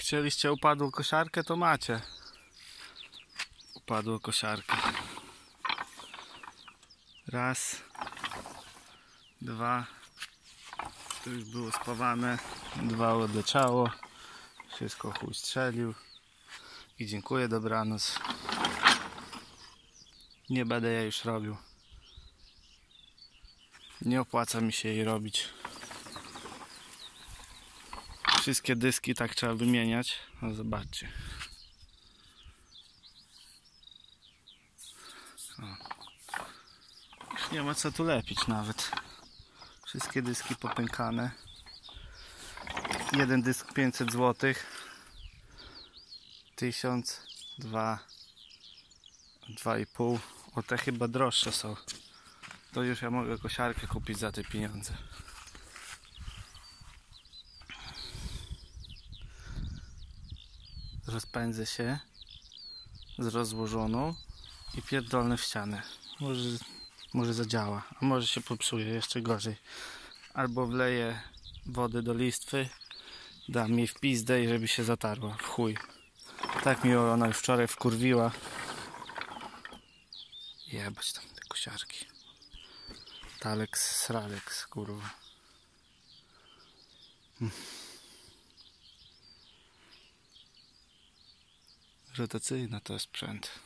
Chcieliście upadłą kosiarkę, to macie upadłą kosiarkę. Raz, dwa, to już było spawane, dwa odleciało, wszystko chuj strzelił i dziękuję, dobranoc. Nie będę jej już robił. Nie opłaca mi się jej robić. Wszystkie dyski tak trzeba wymieniać. No zobaczcie. O. Już nie ma co tu lepić nawet. Wszystkie dyski popękane. Jeden dysk 500 zł. 1000, 2, 2,5. O, te chyba droższe są. To już ja mogę kosiarkę kupić za te pieniądze. Rozpędzę się z rozłożoną i pierdolnę w ścianę. Może zadziała, a może się popsuje jeszcze gorzej. Albo wleję wody do listwy, dam jej w pizdę i żeby się zatarła w chuj. Tak mi ona już wczoraj wkurwiła. Jebać tam te kosiarki. Talex, sralex, kurwa. Rotacyjna to jest sprzęt.